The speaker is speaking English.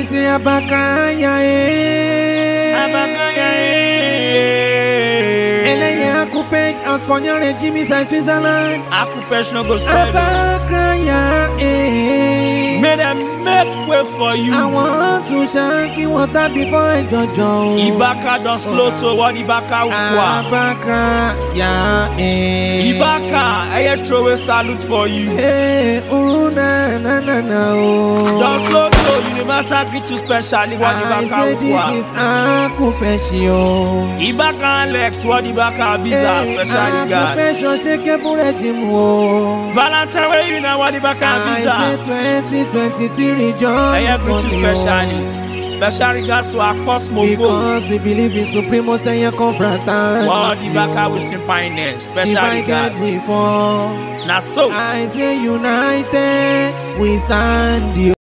say abakaya Aku perch out Pioneer Jimmy side Switzerland. Aku perch no go spoil. Abakaya May them make way for you. I want to shanky water before I Jojo. Ibaka don't slow to what Ibaka ukwa. Abakaya Ibaka, I throw a salute for you. Na Don't slow to universal greet you specially what Ibaka ukwa. This is Aku perch yo. Ibaka Alex what Ibaka Biza specially guy. Valentine where you know what Ibaka Biza. I say 2023 rejoice. I have greet you specially. Special regards to our Cosmo. Because we believe in Supreme Eiye confrontation. What Ibaka wishing Pioneer. Special regards. Before. Now so. I say united, we stand.